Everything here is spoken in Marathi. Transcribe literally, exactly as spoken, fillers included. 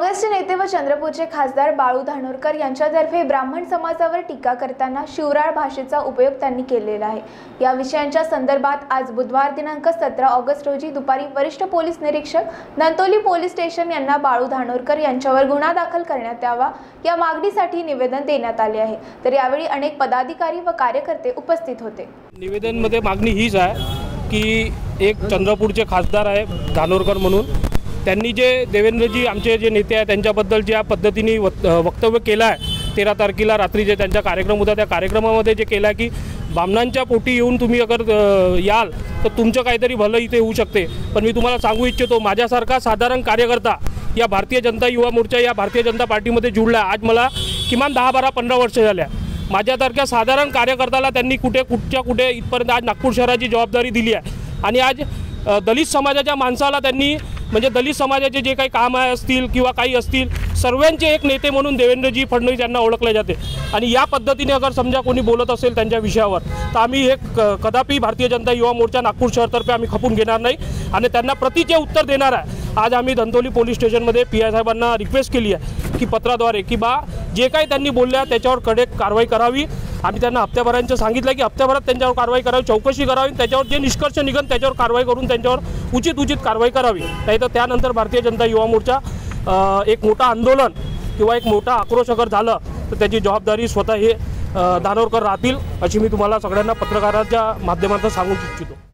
काँग्रेसचे नेते व चंद्रपूरचे खासदार बाळू धानोरकर यांच्यातर्फे ब्राह्मण समाजावर टीका करताना शिवराळ भाषेचा उपयोग त्यांनी केलेला आहे। या विषयांच्या संदर्भात आज बुधवार दिनांक सतरा ऑगस्ट रोजी दुपारी वरिष्ठ पोलीस निरीक्षक नंतोली पोलीस स्टेशन यांना बाळू धानोरकर यांच्यावर गुन्हा दाखल करण्यात यावा या मागणीसाठी निवेदन देण्यात आले आहे। तर यावेळी अनेक पदाधिकारी व कार्यकर्ते उपस्थित होते। निवेदनमध्ये मागणी हीच आहे की एक चंद्रपूरचे खासदार आहे धानोरकर म्हणून, त्यांनी जे देवेंद्रजी आमचे जे नेते आहेत त्यांच्याबद्दल ज्या पद्धतीने वक्तव्य केलं आहे तेरा तारखेला रात्री जे त्यांचा कार्यक्रम होता त्या कार्यक्रमामध्ये जे केलं की बामणांच्या पोटी येऊन तुम्ही अगर याल तर तुमचं काहीतरी भलं इथे होऊ शकते। पण मी तुम्हाला सांगू इच्छितो, माझ्यासारखा साधारण कार्यकर्ता या भारतीय जनता युवा मोर्चा या भारतीय जनता पार्टीमध्ये जुळला। आज मला किमान दहा बारा पंधरा वर्ष झाल्या। माझ्यासारख्या साधारण कार्यकर्त्याला त्यांनी कुठे कुठच्या कुठे इथपर्यंत आज नागपूर शहराची जबाबदारी दिली आहे आणि आज दलित समाजाच्या माणसाला त्यांनी म्हणजे दलित समाजाचे जे काही काम असतील किंवा काही असतील सर्वांचे एक नेते म्हणून देवेंद्रजी फडणवीस यांना ओळखले जाते। आणि या पद्धतीने अगर समजा कोणी बोलत असेल त्यांच्या विषयावर तर आम्ही हे कदापि भारतीय जनता युवा मोर्चा नागपूर शहरतर्फे आम्ही खपून घेणार नाही आणि त्यांना प्रतिचे उत्तर देणार आहे। आज आम्ही धंतोली पोलीस स्टेशनमध्ये पी आय साहेबांना रिक्वेस्ट केली आहे की पत्राद्वारे की बा जे काही त्यांनी बोलल्या त्याच्यावर कडक कारवाई करावी। आम्ही त्यांना हप्त्याभरांचं सांगितलं की हप्त्याभरात त्यांच्यावर कारवाई करावी, चौकशी करावी, त्याच्यावर जे निष्कर्ष निघन त्याच्यावर कारवाई करून त्यांच्यावर उचित उचित कारवाई करावी। नाही तर त्यानंतर भारतीय जनता युवा मोर्चा एक मोठा आंदोलन किंवा एक मोठा आक्रोश अगर झालं तर त्याची जबाबदारी स्वतः हे धानोरकर राहतील अशी मी तुम्हाला सगळ्यांना पत्रकाराच्या माध्यमातून सांगू इच्छितो।